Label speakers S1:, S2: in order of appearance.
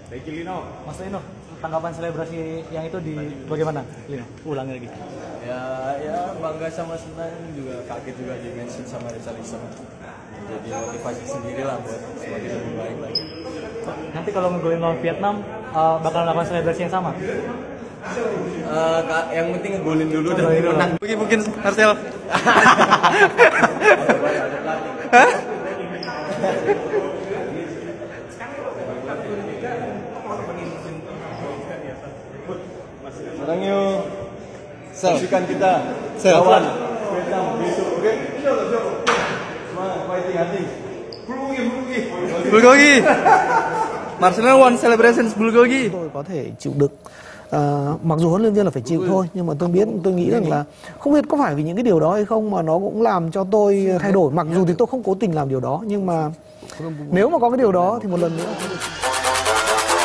S1: Mas Lino, tanggapan selebrasi yang itu di bagaimana? Lino, ulangi lagi.
S2: Ya bangga sama senang, juga kaget juga di mention sama Richarlison. Jadi motivasi sendiri lah buat semakin lebih baik lagi.
S1: Nanti kalau ngegolin lawan Vietnam, bakal melakukan selebrasi yang sama?
S2: Yang penting ngegolin dulu dan menang.
S3: Mungkin Marcel.
S2: Sekarang yuk, saksikan kita lawan Vietnam besok, oke? Semangat, fighting, hati.
S3: Bulgogi. Marcel won celebrations Bulgogi.
S4: Tôi có thể chịu đựng. Mặc dù huấn luyện viên là phải chịu thôi, nhưng mà tôi nghĩ rằng là không biết có phải vì những cái điều đó hay không mà nó cũng làm cho tôi thay đổi. Mặc dù thì tôi không cố tình làm điều đó, nhưng mà nếu mà có cái điều đó thì một lần nữa